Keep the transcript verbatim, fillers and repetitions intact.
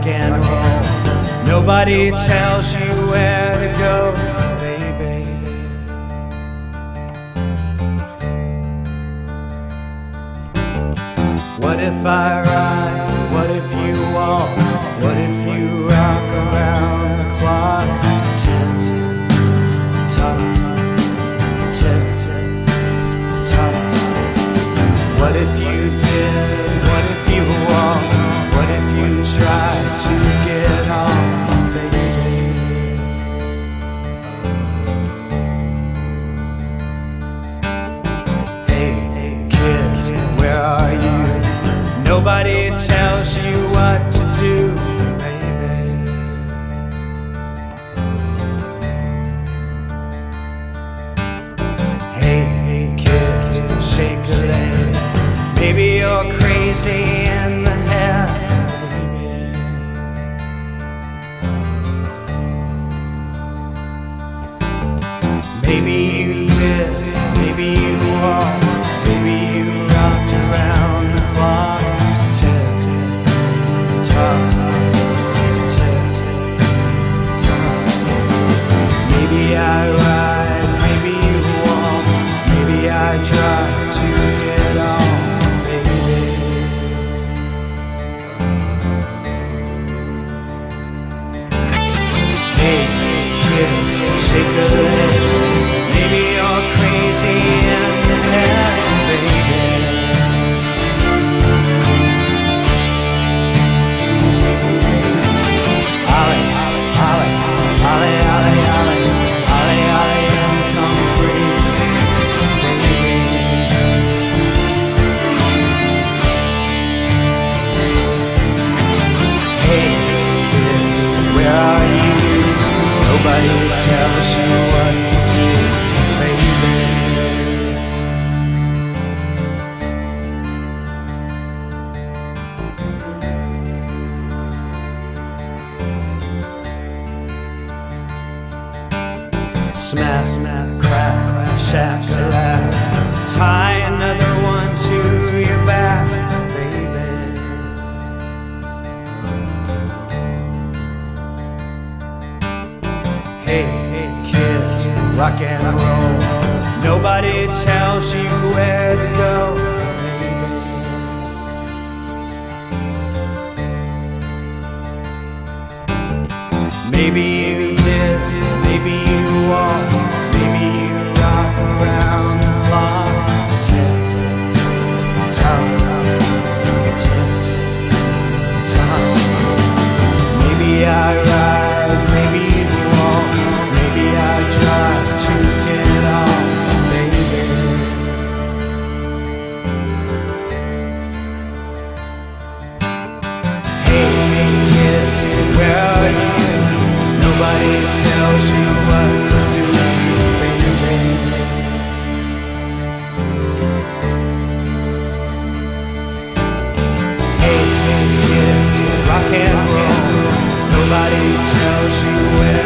and roll. Nobody tells you where to go, baby. What if I ride? What if you walk? What if you rock around the clock? Tick, tock, tick, tock. What if you did? What if you walk? What if you tried to get on, baby? Hey, kids, where are you? Nobody tells you what to do, baby. Hey, hey, kid, shake a leg. Maybe you're crazy in the head, baby. Maybe you did, maybe you walked, maybe you rocked around the clock. Maybe I ride, maybe you walk, maybe I try to get on, baby. Hey, kids, shake a leg. Maybe you're crazy in the head, baby. Nobody tells you what to do, baby. Smash, smash, crack, shack-a-lack. Tie another one to your back, baby. Hey, hey, kids, rock and roll. Nobody tells you where to go, baby. Maybe you did, maybe you walked, maybe you rock around the clock. Tick, tock, tick, tock. Maybe I ride, maybe you walk, maybe I try to get on, baby. Hey, hey, kids, where are you? Nobody tells you what to do, baby. Hey, hey, kids, rock and roll. Nobody tells you where